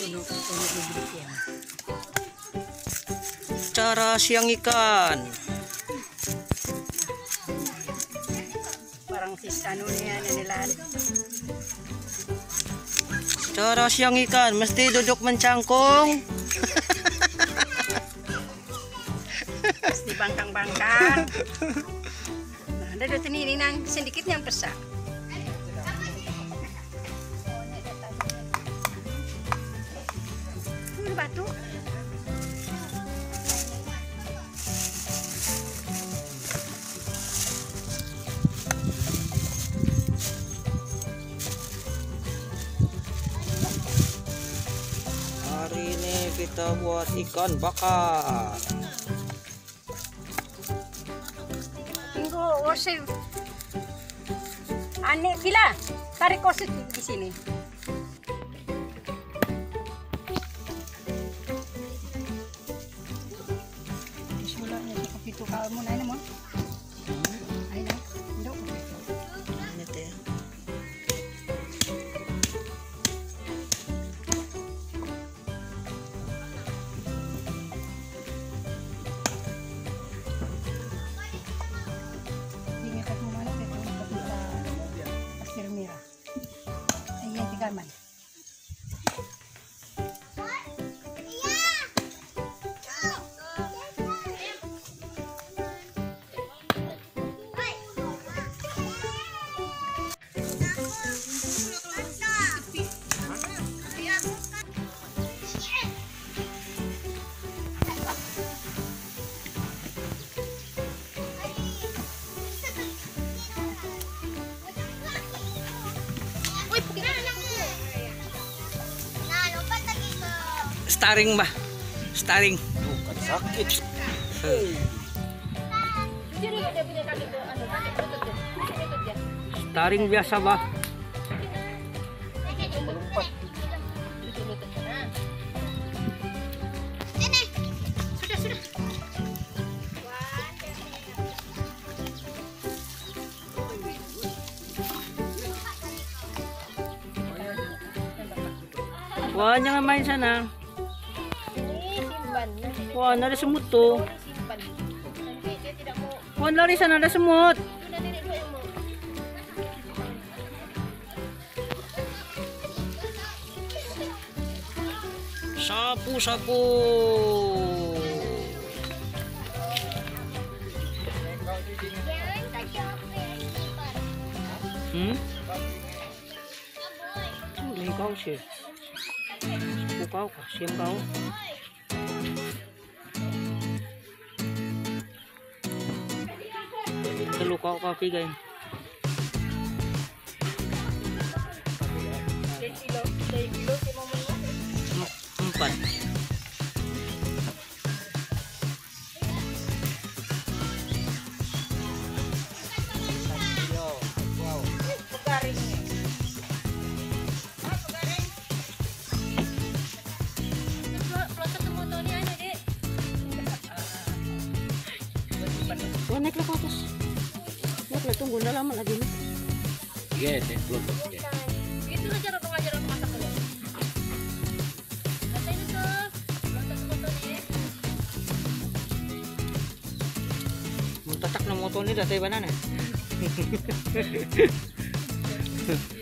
Cara siang ikan. Parang si ano niya nila. Cara siang ikan mesti duduk mencangkung. Mesti bangkang-bangkang. Nah, ada dua ini nang sedikit yang besar. Ini batu. Hari ini kita buat ikan bakar. Tunggu, osip. Aneh pila. Tarik osip di sini. Sulanya di kapito kamu na mo. Ay na. Ndok. Ini teh. Ingat mo man ito kapita Pasir Mira. Ayan tiga man. Staring bah. Staring. Bukan sakit. Staring biasa bah. Melompat. Sudah. Wah, jangan main sana. Wah, ada semut tuh. Wah, lari sana ada semut. Sapu. Ini kau sih. Kau kasihan kau. Telu kau kopi guys. Empat. Wah, naiklah ke atas. Naiklah, tunggu, udah lama lagi nih. Yes, belum. Itu aja pengajar masak dulu. Katanya tuh, masak motornya. Tatak na motor ni datay banana.